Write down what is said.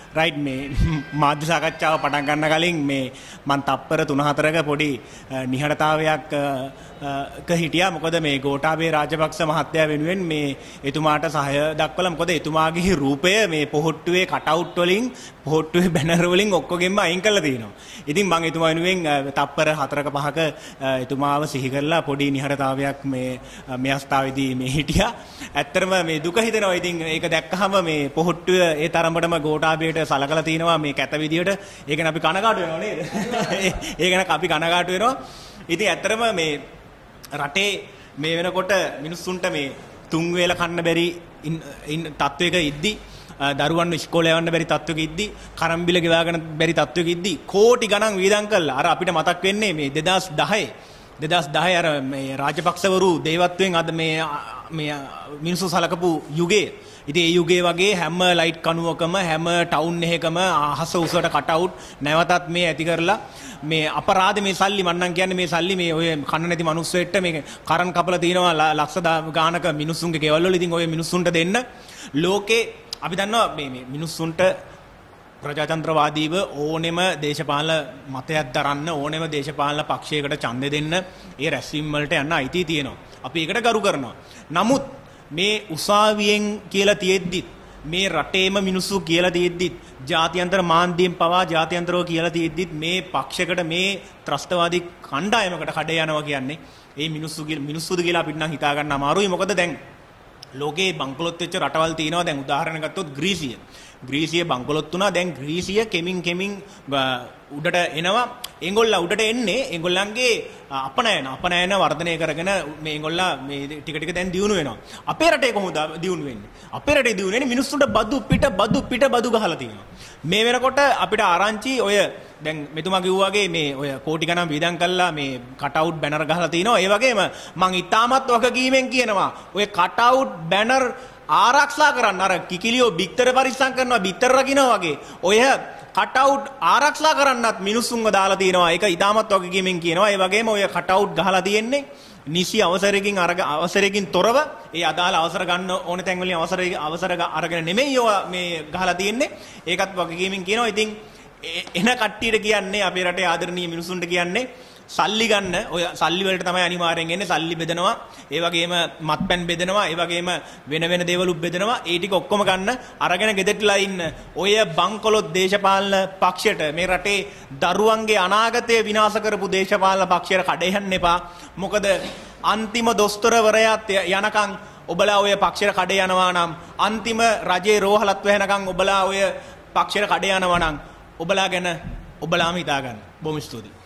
Right මේ මාධ්‍ය සාකච්ඡාව පටන් ගන්න කලින් මේ මම තප්පර 3-4ක පොඩි නිහඬතාවයක් හිටියා. මොකද මේ ගෝඨාභය රාජපක්ෂ මහත්තයා වෙනුවෙන් මේ එතුමාට සහාය දක්වලා මොකද එතුමාගේ රූපය මේ පොහොට්ටුවේ කටවුට් වලින් පොහොට්ටුවේ බැනර් වලින් ඔක්කොගෙම අයින් කරලා තියෙනවා. ඉතින් මම එතුමා වෙනුවෙන් තප්පර 4ක 5ක එතුමාව සිහි කරලා පොඩි නිහඬතාවයක් මේ අවස්ථාවේදී මේ හිටියා. ඇත්තටම මේ දුක හිතෙනවා. ඉතින් ඒක දැක්කහම මේ පොහොට්ටුව ඒ තරමටම ගෝඨාභයට සලකලා තිනවා මේ කැත විදියට. ඒක ගැන අපි කනගාටු වෙනවා නේද? ඒ ගැන අපි කනගාටු වෙනවා. ඉතින් ඇත්තටම මේ රටේ මේ වෙනකොට මිනිස්සුන්ට මේ තුන් වේල කන්න බැරි තත්වයක ඉද්දි දරුවන් ඉස්කෝලේ යවන්න බැරි තත්වයක ඉද්දි කරම්බිල ගෙවාගෙන බැරි තත්වයක ඉද්දි කෝටි ගණන් වියදම් කළා. අර අපිට මතක් වෙන්නේ මේ 2010 අර මේ රාජපක්ෂවරු දේවත්වයෙන් අද මේ මිනිස්සු සලකපු යුගයේ. ඉතින් ඒ යුගයේ වගේ හැම ලයිට් කණුවකම හැම ටවුන් එකකම අහස උසට කටවුට් නැවතත් මේ ඇති කරලා මේ අපරාධ මේ සල්ලි මන්නම් කියන්නේ මේ සල්ලි මේ ඔය කන්න නැති මිනිස්සුෙට මේ කරන් කපලා තිනවා ලක්ෂ ගානක මිනිස්සුන්ගේ ගෙවල් වල. ඉතින් ඔය මිනිස්සුන්ට දෙන්න ලෝකේ අපි දන්නවා මේ මිනිස්සුන්ට ප්‍රජාතන්ත්‍රවාදීව ඕනෙම දේශපාලන මතයක් දරන්න ඕනෙම දේශපාලන පක්ෂයකට ඡන්දෙ දෙන්න ඒ රැස්වීම් වලට යන්න අයිතිය තියෙනවා. අපි ඒකට ගරු කරනවා. නමුත් මේ උසාවියෙන් කියලා තියෙද්දිත් මේ රටේම මිනිස්සු කියලා තියෙද්දිත් ජාත්‍යන්තර මාන්දියෙන් පවා ජාත්‍යන්තරව කියලා තියෙද්දිත් මේ පක්ෂයකට මේ ත්‍රස්තවාදී කණ්ඩායමකට කඩේ යනවා කියන්නේ ඒ මිනිස්සුද කියලා අපිට නම් හිතා ගන්න අමාරුයි. මොකද දැන් ලෝකේ බංකොලොත් වෙච්ච රටවල් තියෙනවා. දැන් උදාහරණ ගත්තොත් ග්‍රීසිය බංකොලොත් වුණා. දැන් ග්‍රීසිය කෙමින් උඩට එනවා. ඒගොල්ලෝ උඩට එන්නේ ඒගොල්ලන්ගේ අපනයන වර්ධනය කරගෙන මේගොල්ලා මේ ටික දැන් දියුණු වෙනවා. අපේ රටේ කොහොමද දියුණු වෙන්නේ? අපේ රටේ දියුණු වෙන්නේ මිනිස්සුන්ට බදු ගහලා තියෙනවා. මේ වෙනකොට අපිට ආරංචි ඔය දැන් මෙතුමා කිව්වා වගේ මේ ඔය කෝටි ගණන් වියදම් කළා මේ කටවුට් බැනර් ගහලා තිනවා. ඒ වගේම මං ඉතාමත් වගකීමෙන් කියනවා ඔය කටවුට් බැනර් ආරක්ෂා කරන්න අර කිකිලියෝ බිත්තර පරිස්සම් කරනවා බිත්තර රකින්නවා වගේ ඔය කටවුට් ආරක්ෂා කරන්නත් මිනිස්සුන්ව දාලා තිනවා. ඒක ඉතාමත් වගකීමෙන් කියනවා. ඒ වගේම ඔය කටවුට් ගහලා තියෙන්නේ නිසි අවසරයකින් තොරව ඒ අදාළ අවසර ගන්න ඕන තැන් වලින් අවසර අරගෙන නෙමෙයි ඔය මේ ගහලා තියෙන්නේ. ඒකත් වගකීමෙන් කියනවා. ඉතින් එන කට්ටියට කියන්නේ අපේ රටේ ආදරණීය මිනිසුන්ට කියන්නේ සල්ලි ගන්න ඔය සල්ලි වලට තමයි අනිවාර්යෙන් එන්නේ. සල්ලි බෙදනවා, ඒ වගේම මත්පැන් බෙදනවා, ඒ වගේම වෙන දේවලුත් බෙදනවා. ඒ ටික ඔක්කොම ගන්න අරගෙන ගෙදරටලා ඉන්න ඔය බංකොලොත් දේශපාලන පක්ෂයට මේ රටේ දරුවන්ගේ අනාගතය විනාශ කරපු දේශපාලන පක්ෂයට කඩේ යන්න එපා. මොකද අන්තිම දොස්තරවරයාත් යනකම් ඔබලා ඔය පක්ෂයට කඩේ යනවා නම් අන්තිම රජේ රෝහලත් වෙනකම් ඔබලා ඔය පක්ෂයට කඩේ යනවා නම් ඔබලා ගැන ඔබලාම හිතා ගන්න. බොහොම ස්තුතියි.